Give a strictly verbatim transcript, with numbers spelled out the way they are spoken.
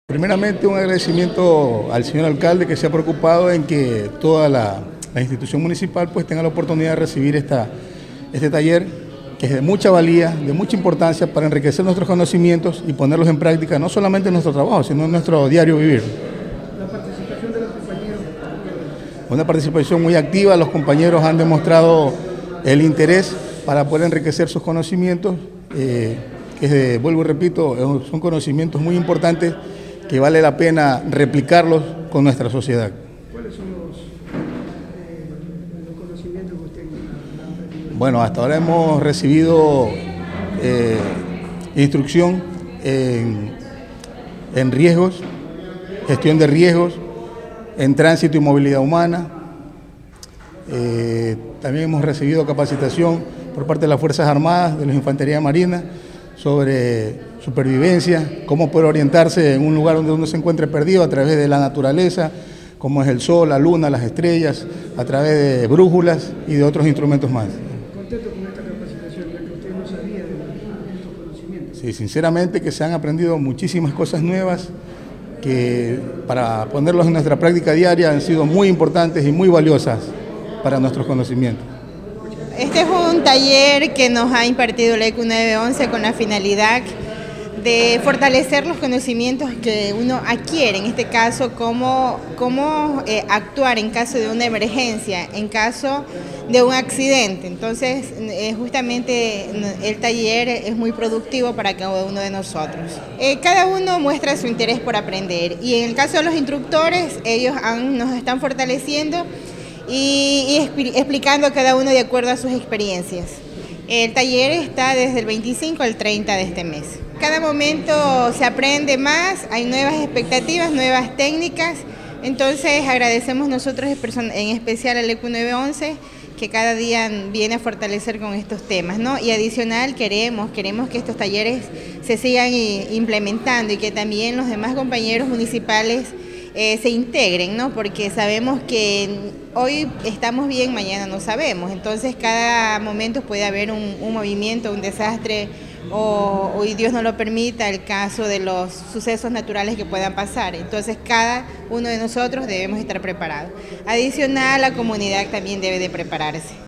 Primeramente, un agradecimiento al señor alcalde que se ha preocupado en que toda la, la institución municipal pues tenga la oportunidad de recibir esta, este taller, que es de mucha valía, de mucha importancia para enriquecer nuestros conocimientos y ponerlos en práctica, no solamente en nuestro trabajo, sino en nuestro diario vivir. La participación de los compañeros. Una participación muy activa, los compañeros han demostrado el interés para poder enriquecer sus conocimientos, eh, que vuelvo y repito, son conocimientos muy importantes que vale la pena replicarlos con nuestra sociedad. ¿Cuáles son los, eh, los conocimientos que usted ha aprendido? Bueno, hasta ahora hemos recibido eh, instrucción en, en riesgos, gestión de riesgos, en tránsito y movilidad humana. Eh, también hemos recibido capacitación por parte de las Fuerzas Armadas, de la Infantería Marina, sobre supervivencia, cómo poder orientarse en un lugar donde uno se encuentre perdido a través de la naturaleza, como es el sol, la luna, las estrellas, a través de brújulas y de otros instrumentos más. ¿Contento con esta capacitación, ya que usted no sabía de, de estos conocimientos? Sí, sinceramente que se han aprendido muchísimas cosas nuevas que para ponerlos en nuestra práctica diaria han sido muy importantes y muy valiosas para nuestros conocimientos. Este es un taller que nos ha impartido la E C U nueve once con la finalidad de fortalecer los conocimientos que uno adquiere, en este caso cómo, cómo eh, actuar en caso de una emergencia, en caso de un accidente. Entonces, eh, justamente el taller es muy productivo para cada uno de nosotros. Eh, cada uno muestra su interés por aprender y en el caso de los instructores, ellos han, nos están fortaleciendo y, y explicando a cada uno de acuerdo a sus experiencias. El taller está desde el veinticinco al treinta de este mes. Cada momento se aprende más, hay nuevas expectativas, nuevas técnicas, entonces agradecemos nosotros en especial al E C U nueve once que cada día viene a fortalecer con estos temas, ¿no? Y adicional queremos, queremos que estos talleres se sigan implementando y que también los demás compañeros municipales Eh, se integren, ¿no? Porque sabemos que hoy estamos bien, mañana no sabemos, entonces cada momento puede haber un, un movimiento, un desastre o, o Dios no lo permita, el caso de los sucesos naturales que puedan pasar, entonces cada uno de nosotros debemos estar preparados. Adicional, la comunidad también debe de prepararse.